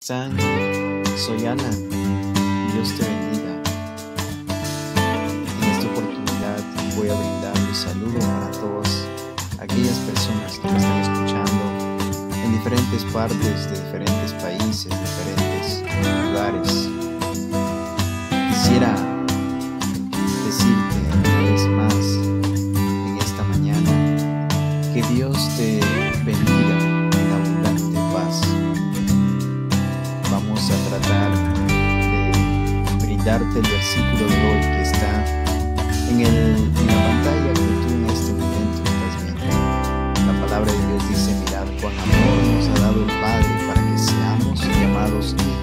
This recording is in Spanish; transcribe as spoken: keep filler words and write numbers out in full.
están? Soy Ana. Dios te bendiga. En esta oportunidad voy a brindar un saludo para todas aquellas personas que me están escuchando en diferentes partes de diferentes países, diferentes lugares. Quisiera decirte una vez más en esta mañana que Dios te bendiga en abundante paz. Vamos a tratar de brindarte el versículo de hoy que está en, el, en la pantalla que tú en este momento estás viendo. La palabra de Dios dice: mirad cuán amor nos ha dado el Padre para que seamos llamados hijos